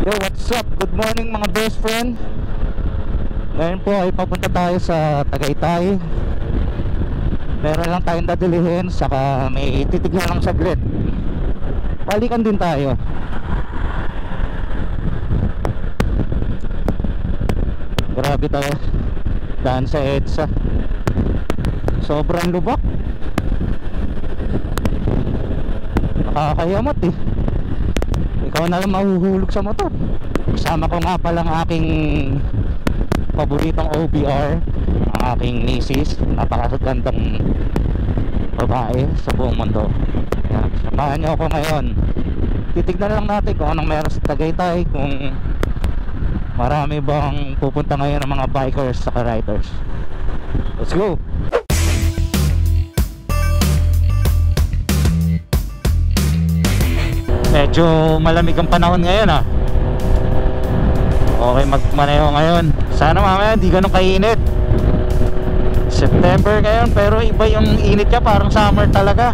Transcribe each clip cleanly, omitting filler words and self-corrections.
Yo, what's up? Good morning mga best friend. Ngayon po ay papunta tayo sa Tagaytay. Meron lang tayong dadalihin, saka may titignan lang saglit. Balikan din tayo. Grabe tayo. Daan sa EDSA. Sobrang lubak. Nakakayamot eh. Ikaw na lang mahuhulog sa motor. Kasama ko nga palang aking paboritong OBR, ang aking misis. Napakagandang babae sa buong mundo. Yan. Samahan niyo ako ngayon. Titignan lang natin kung anong meron sa Tagaytay, kung marami bang pupunta ngayon ng mga bikers sa riders. Let's go! Medyo malamig ang panahon ngayon ah. Okay magmaneho ngayon. Sana mamaya di ganun kainit. September ngayon pero iba yung init niya, parang summer talaga.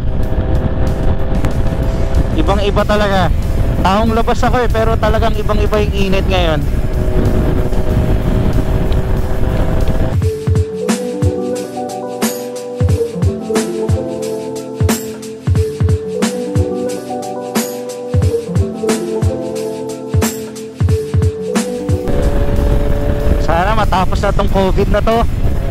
Ibang iba talaga. Taong labas ako eh, pero talagang ibang iba yung init ngayon. Matapos na tong COVID na to.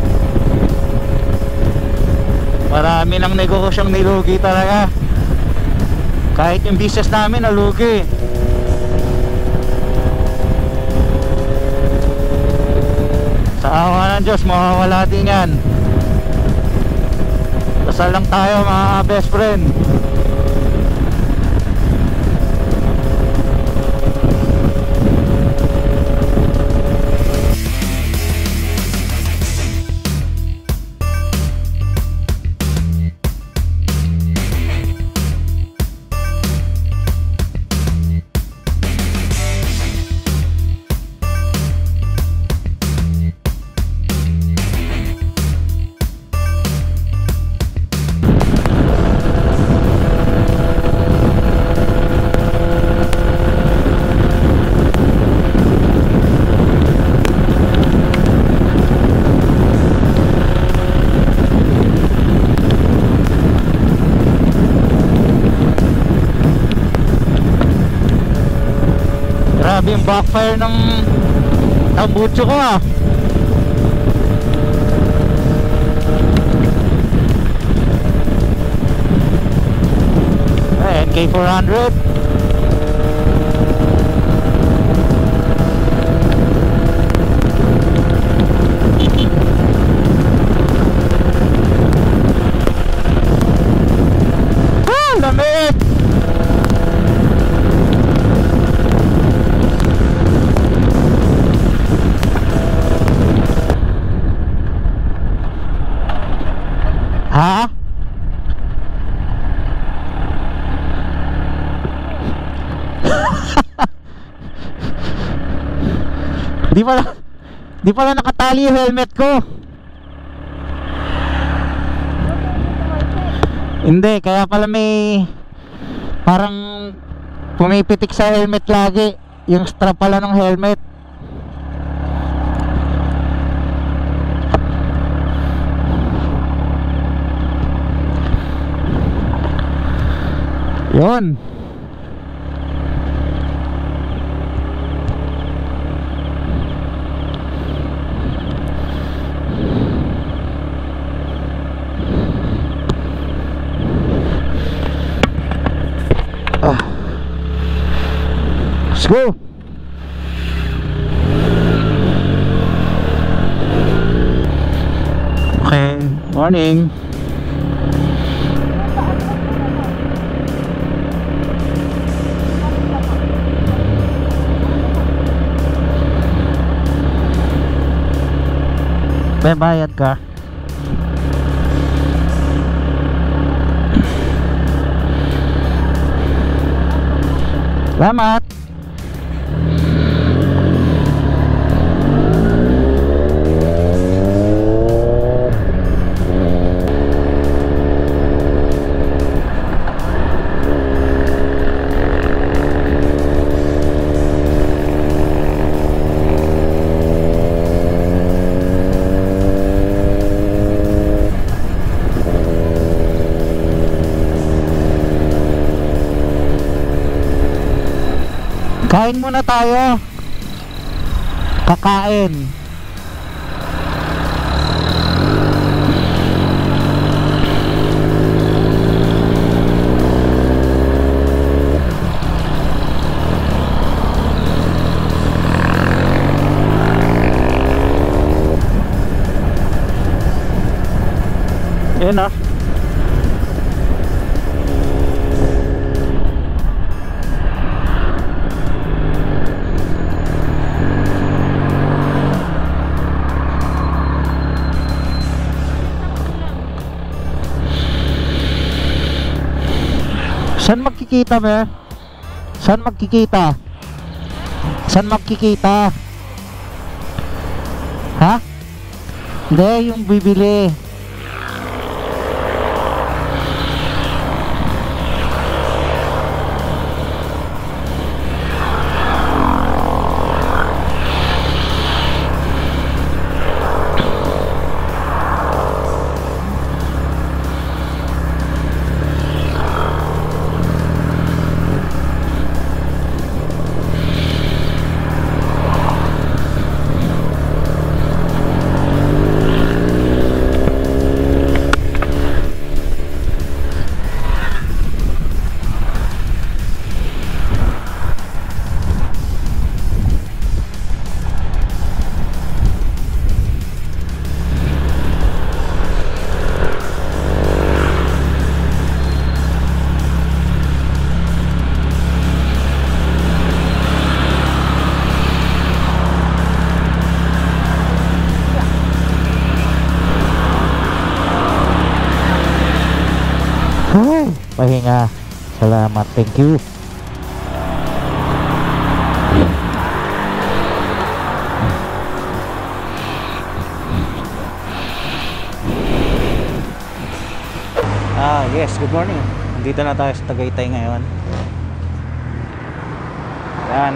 Marami ng negosyong nilugi talaga. Kahit yung business namin nalugi. Sa awa ng Diyos mawawala din yan. Dasal lang tayo mga best friend. Grabe yung backfire ng tambucho ko ah. NK400. Lamig! Ha? Di pala nakatali yung helmet ko. Hindi, kaya pala may parang pumipitik sa helmet lagi. Yung strap pala ng helmet. Yun. Let's go. Okay, morning. May bayad ka? Salamat. Kain muna tayo. Kakain. Yun ah. Saan magkikita ba? Saan magkikita? Saan magkikita? Ha? Hindi, yung bibili. Pahinga. Salamat. Thank you. Yes, good morning. Nandito na tayo sa Tagaytay ngayon. Yan.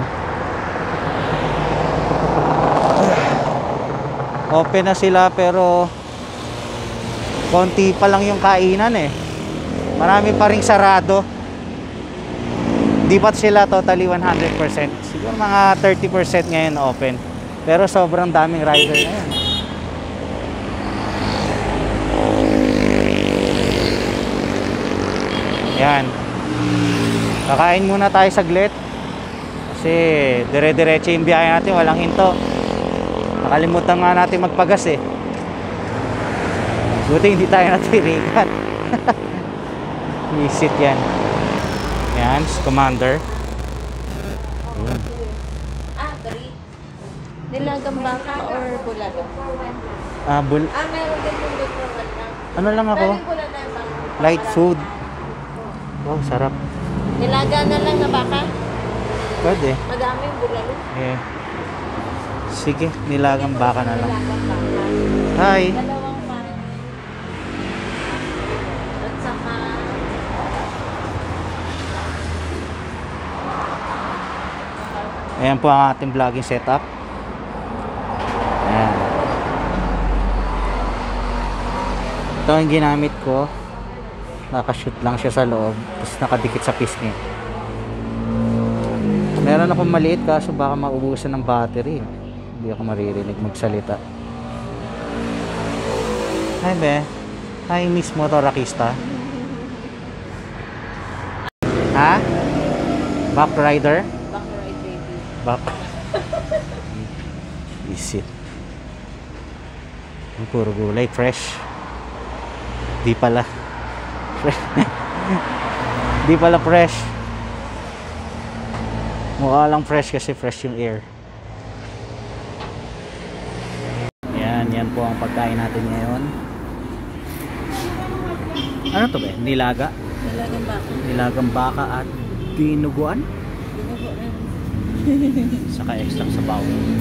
Open na sila pero konti pa lang yung kainan eh. Marami pa ring sarado. Di pa sila totally 100%. Siguro mga 30% ngayon open. Pero sobrang daming rider ngayon. Yan. Kakain muna tayo saglit. Kasi dire-diretso yung biyahe natin, walang hinto. Nakalimutan nga natin magpagas eh. Buti hindi tayo natirikan. Visit yan. Yan, Commander. Yun. Nilagang baka or bulaga? Meron din yung lutuan lang. Ano lang ako? Light food. Wow, sarap. Nilaga na lang na baka? Pwede. Madami yung bulalo. Eh. Sige, nilagang baka na lang. Nilagang baka. Hi. Dalawang parang. At saka... Ayan po ang ating vlogging setup. Ayan. Ito ang ginamit ko. Nakashoot lang siya sa loob. Tapos nakadikit sa pisngi. Meron akong maliit kaso baka maubusan ng battery. Hindi ako maririnig magsalita. Hi be. Hi Miss Motorakista. Ha? Back rider? Back right baby. Back. Visit. Puro gulay. Fresh. Di pala. Di pala fresh. Mukha lang fresh kasi fresh yung air. Yan po ang pagkain natin ngayon. Ano to ba? Nilaga? Nilagang baka. Nilagang baka at dinuguan? Dinuguan. Saka extra sabaw.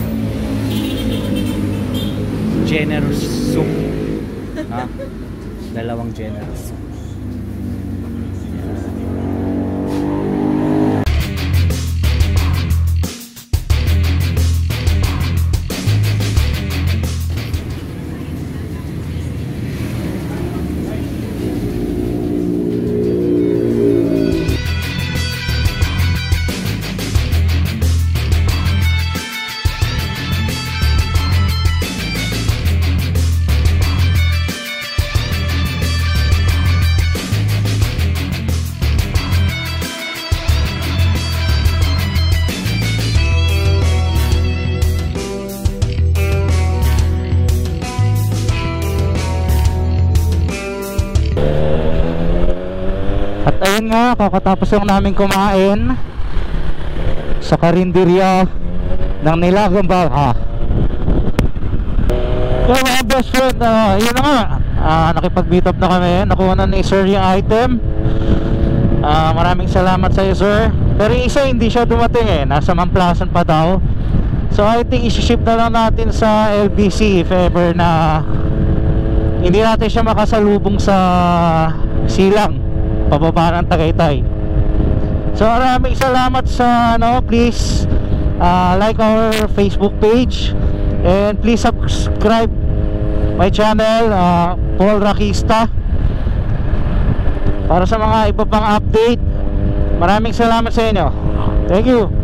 Generous soup. Ha? Dalawang generous soup. ayan nga, kakatapos lang namin kumain sa karinderya ng Nilagang Baka. So mga best friend, yun na nga, nakipag-meet up na kami. Nakuha na ni sir yung item. Maraming salamat sa iyo, sir. Pero yung isa hindi siya dumating eh, nasa Mamplasan pa daw. So I think isi-ship na lang natin sa LBC if ever na hindi natin siya makasalubong sa Silang, pababa ng Tagaytay. So maraming salamat sa please like our Facebook page and please subscribe my channel, Paul Rakista, para sa mga iba pang update. Maraming salamat sa inyo. Thank you.